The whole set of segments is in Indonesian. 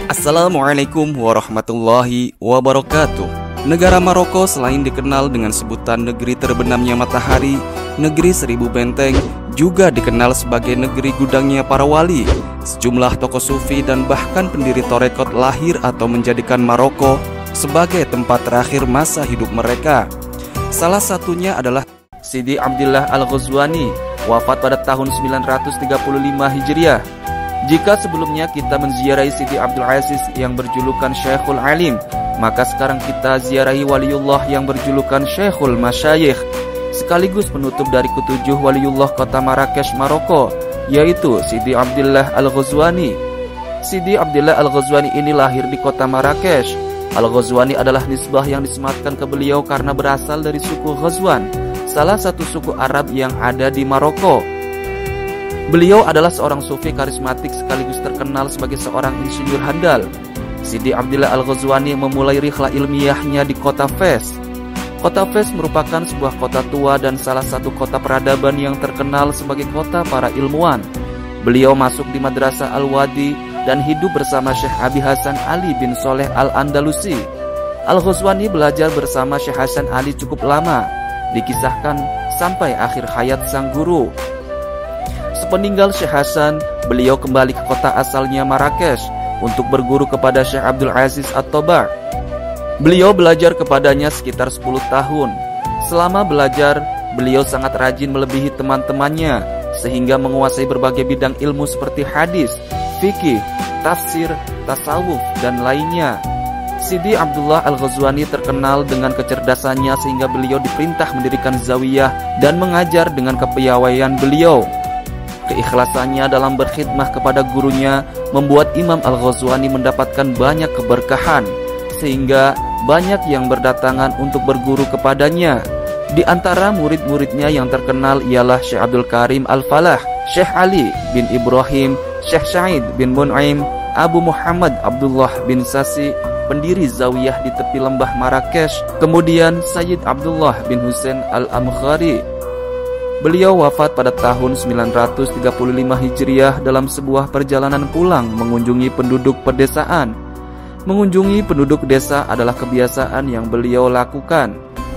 Assalamualaikum warahmatullahi wabarakatuh. Negara Maroko selain dikenal dengan sebutan negeri terbenamnya matahari, negeri seribu benteng, juga dikenal sebagai negeri gudangnya para wali. Sejumlah tokoh sufi dan bahkan pendiri torekot lahir atau menjadikan Maroko sebagai tempat terakhir masa hidup mereka. Salah satunya adalah Sidi Abdillah Al-Ghazwani, wafat pada tahun 935 Hijriah. Jika sebelumnya kita menziarahi Sidi Abdul Aziz yang berjulukan Syekhul Alim, maka sekarang kita ziarahi waliullah yang berjulukan Syekhul Masyayikh, sekaligus penutup dari ketujuh waliullah kota Marrakesh, Maroko, yaitu Sidi Abdillah Al-Ghazwani. Sidi Abdillah Al-Ghazwani ini lahir di kota Marrakesh. Al-Ghazwani adalah nisbah yang disematkan ke beliau karena berasal dari suku Ghazwan, salah satu suku Arab yang ada di Maroko. Beliau adalah seorang sufi karismatik sekaligus terkenal sebagai seorang insinyur handal. Sidi Abdillah Al-Ghazwani memulai rihlah ilmiahnya di kota Fes. Kota Fes merupakan sebuah kota tua dan salah satu kota peradaban yang terkenal sebagai kota para ilmuwan. Beliau masuk di Madrasah Al-Wadi dan hidup bersama Syekh Abi Hasan Ali bin Soleh Al-Andalusi. Al-Ghazwani belajar bersama Syekh Hasan Ali cukup lama, dikisahkan sampai akhir hayat sang guru. Sepeninggal Syekh Hasan, beliau kembali ke kota asalnya Marrakesh untuk berguru kepada Syekh Abdul Aziz At-Toba. Beliau belajar kepadanya sekitar 10 tahun. Selama belajar, beliau sangat rajin melebihi teman-temannya sehingga menguasai berbagai bidang ilmu seperti hadis, fikih, tafsir, tasawuf, dan lainnya. Sidi Abdullah Al-Ghazwani terkenal dengan kecerdasannya sehingga beliau diperintah mendirikan zawiyah dan mengajar dengan kepiawaian beliau. Keikhlasannya dalam berkhidmah kepada gurunya membuat Imam Al-Ghazwani mendapatkan banyak keberkahan, sehingga banyak yang berdatangan untuk berguru kepadanya. Di antara murid-muridnya yang terkenal ialah Syekh Abdul Karim Al-Falah, Syekh Ali bin Ibrahim, Syekh Sa'id bin Mun'aim, Abu Muhammad Abdullah bin Sasi, pendiri zawiyah di tepi lembah Marrakesh, kemudian Sayyid Abdullah bin Husain Al-Amghari. Beliau wafat pada tahun 935 Hijriah dalam sebuah perjalanan pulang mengunjungi penduduk pedesaan. Mengunjungi penduduk desa adalah kebiasaan yang beliau lakukan.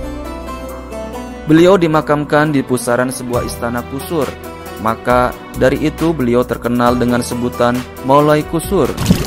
Beliau dimakamkan di pusaran sebuah istana kusur. Maka dari itu beliau terkenal dengan sebutan Maulai Kusur.